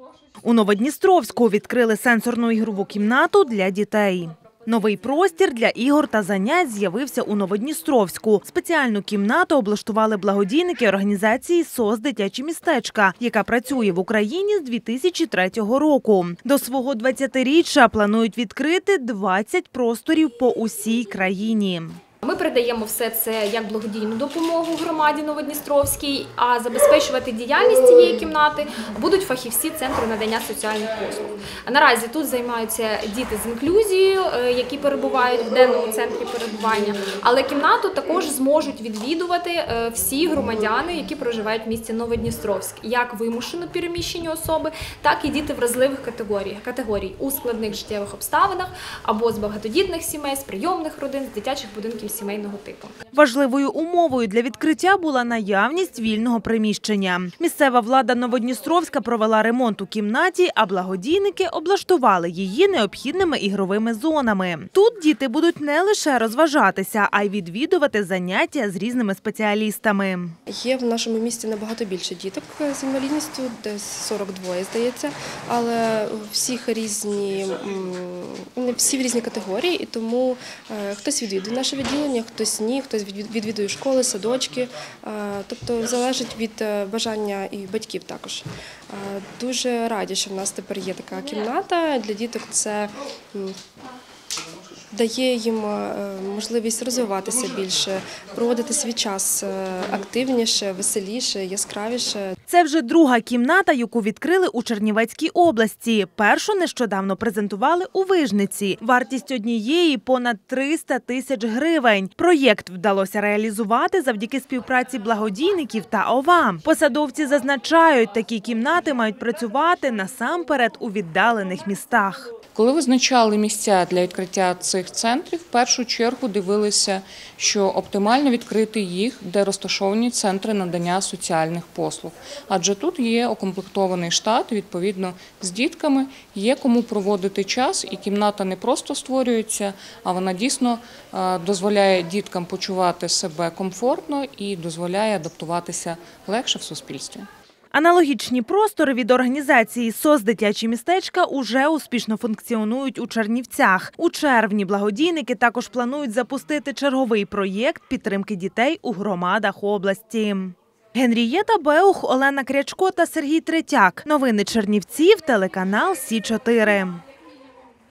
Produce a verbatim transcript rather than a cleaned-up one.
У Новодністровську відкрили сенсорну ігрову кімнату для дітей. Новий простір для ігор та занять з'явився у Новодністровську. Спеціальну кімнату облаштували благодійники організації «СОС Дитячі містечка», яка працює в Україні з дві тисячі третього року. До свого двадцятиріччя планують відкрити двадцять просторів по усій країні. Ми передаємо все це як благодійну допомогу громаді Новодністровській, а забезпечувати діяльність цієї кімнати будуть фахівці Центру надання соціальних послуг. А наразі тут займаються діти з інклюзією, які перебувають в денному центрі перебування, але кімнату також зможуть відвідувати всі громадяни, які проживають в місті Новодністровськ, як вимушено переміщені особи, так і діти вразливих категорій, категорій у складних життєвих обставинах або з багатодітних сімей, з прийомних родин, з дитячих будинків сімейного типу. Важливою умовою для відкриття була наявність вільного приміщення. Місцева влада Новодністровська провела ремонт у кімнаті, а благодійники облаштували її необхідними ігровими зонами. Тут діти будуть не лише розважатися, а й відвідувати заняття з різними спеціалістами. Є в нашому місті набагато більше діток з інвалідністю, десь сорок два, здається, але всіх різні, всі в різні категорії, і тому хтось відвідує наше відділення, хтось ні, хтось відвідує школи, садочки, тобто залежить від бажання і батьків також. Дуже раді, що в нас тепер є така кімната для діток. Це дає їм можливість розвиватися більше, проводити свій час активніше, веселіше, яскравіше. Це вже друга кімната, яку відкрили у Чернівецькій області. Першу нещодавно презентували у Вижниці. Вартість однієї – понад триста тисяч гривень. Проєкт вдалося реалізувати завдяки співпраці благодійників та ОВА. Посадовці зазначають, такі кімнати мають працювати насамперед у віддалених містах. Коли визначали місця для відкриття цих центрів, в першу чергу дивилися, що оптимально відкрити їх, де розташовані центри надання соціальних послуг. Адже тут є укомплектований штат, відповідно, з дітками, є кому проводити час, і кімната не просто створюється, а вона дійсно дозволяє діткам почувати себе комфортно і дозволяє адаптуватися легше в суспільстві. Аналогічні простори від організації «СОС Дитячі містечка» уже успішно функціонують у Чернівцях. У червні благодійники також планують запустити черговий проєкт підтримки дітей у громадах області. Генрієта Беух, Олена Крячко та Сергій Третяк. Новини Чернівців, телеканал Сі чотири.